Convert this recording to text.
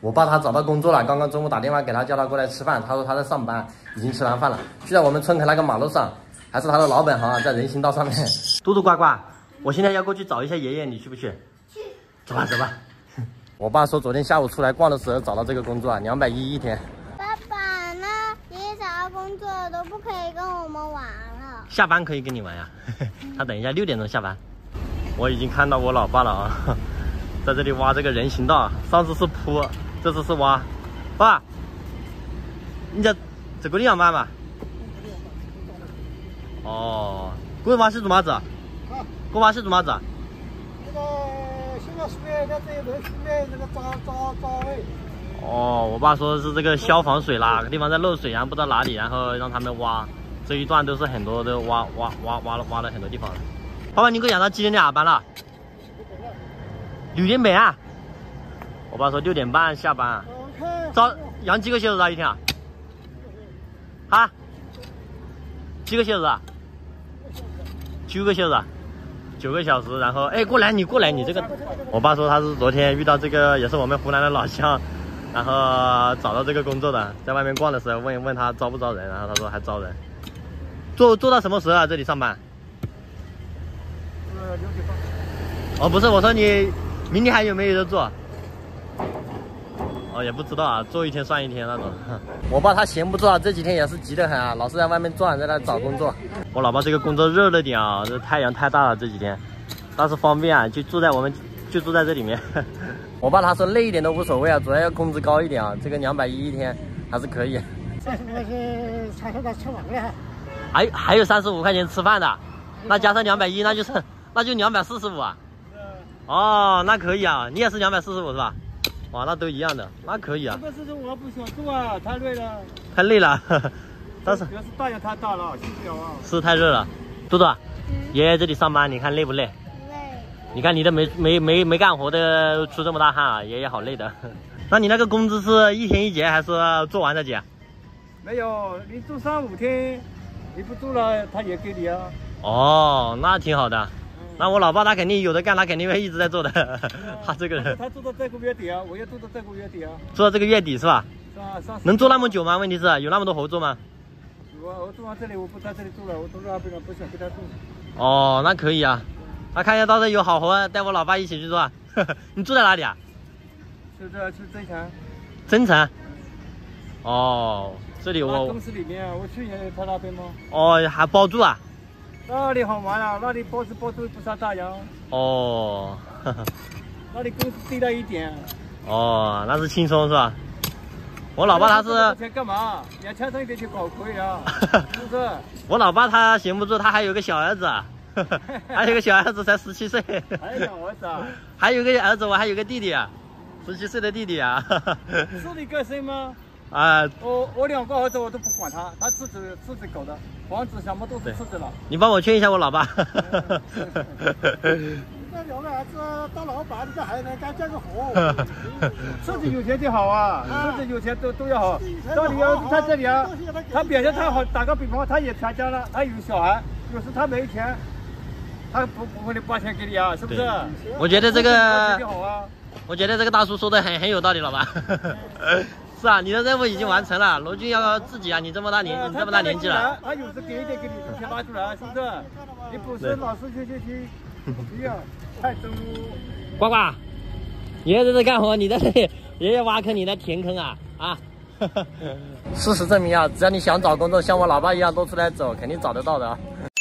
我爸他找到工作了，刚刚中午打电话给他，叫他过来吃饭。他说他在上班，已经吃完饭了，就在我们村口那个马路上，还是他的老本行啊，在人行道上面。嘟嘟呱呱，我现在要过去找一下爷爷，你去不去？去。走吧走吧。我爸说昨天下午出来逛的时候找到这个工作啊，210一天。 爸爸呢？爷爷找到工作了，都不可以跟我们玩了。 下班可以跟你玩呀，他等一下6点钟下班。我已经看到我老爸了啊，在这里挖这个人行道，上次是铺。这次是挖，爸，你在这个地方挖嘛？哦，这挖是做嘛子？这挖是做嘛子？ 那个现在水在这里水那个闸位。 哦，我爸说是这个消防水哪个地方在漏水，然后不知道哪里，然后让他们挖，这一段都是很多的挖了很多地方了。爸爸，你给我养到几点下班了？6点半啊。我爸说6点半下班。早养几个小时啊一天啊？啊？几个小时啊？9个小时啊？9个小时，然后哎，过来你这个，我爸说他是昨天遇到这个也是我们湖南的老乡，然后找到这个工作的，在外面逛的时候问他招不招人，然后他说还招人。做到什么时候啊？这里上班 6点半。 哦，不是，我说你明天还有没有得做？哦，也不知道啊，做一天算一天那种。我爸他闲不住啊，这几天也是急得很啊，老是在外面转，在那找工作。我老爸这个工作热了点啊，这太阳太大了这几天，但是方便啊，就住在这里面。我爸他说累一点都无所谓啊，主要工资高一点啊，这个210一天还是可以。 35块钱才把它吃完了。 还有35块钱吃饭的，那加上210，那就245啊。哦，那可以啊，你也是245是吧？哇，那都一样的，那可以啊。 这个事情我不想做啊，太累了。 太累了，但是主要是太阳太大了，受不了啊。 是太热了。嘟嘟，爷爷这里上班，你看累不累？ 累。 你看你的没干活的出这么大汗啊，爷爷好累的。那你那个工资是一天一结还是做完再结？ 没有，你做3、5天，你不做了他也给你啊。 哦，那挺好的。那我老爸他肯定有的干，他肯定会一直在做的。他这个人， 他做到这个月底啊，我也做到这个月底啊。 做到这个月底是吧？ 是啊， 能做那么久吗？问题是有那么多活做吗？ 我做完这里，我不在这里做了，我都那边不想给他做。 哦，那可以啊。那看一下到时候有好活，带我老爸一起去做。你住在哪里啊？ 是增城。 增城。哦，这里我公司里面啊，我去年他那边吗？ 哦，还包住啊？ 那里好玩啊，那里包住不晒太阳。 哦， 那里工资低了一点。 哦，那是轻松是吧？我老爸他是钱干嘛？年轻一点去搞可以啊，是不是？ 我老爸他闲不住，他还有个小儿子，还有个小儿子才17岁。 还有儿子啊？ 还有个儿子，我还有个弟弟啊，17岁的弟弟啊。 是你个生吗？ 啊， 我2个儿子我都不管他，他自己搞的，房子什么都是自己了。 你帮我劝一下我老爸。 这2个儿子当老板，这还能干这个活？自己有钱就好啊，自己有钱都要好。到底要在这里啊，他表现太好，打个比方，他也参加了，他有小孩，有时他没钱，他不会把钱给你啊，是不是？ 我觉得这个，我觉得这个大叔说的很有道理，老板。是啊，你的任务已经完成了，罗军要自己啊，你这么大年纪了， 他有时给一点给你，先拿出来，是不是？你不是老是去，不要太多。 呱呱，爷爷在这干活，你在这里，爷爷挖坑，你在填坑啊啊！事实证明啊，只要你想找工作，像我老爸一样多出来走，肯定找得到的啊。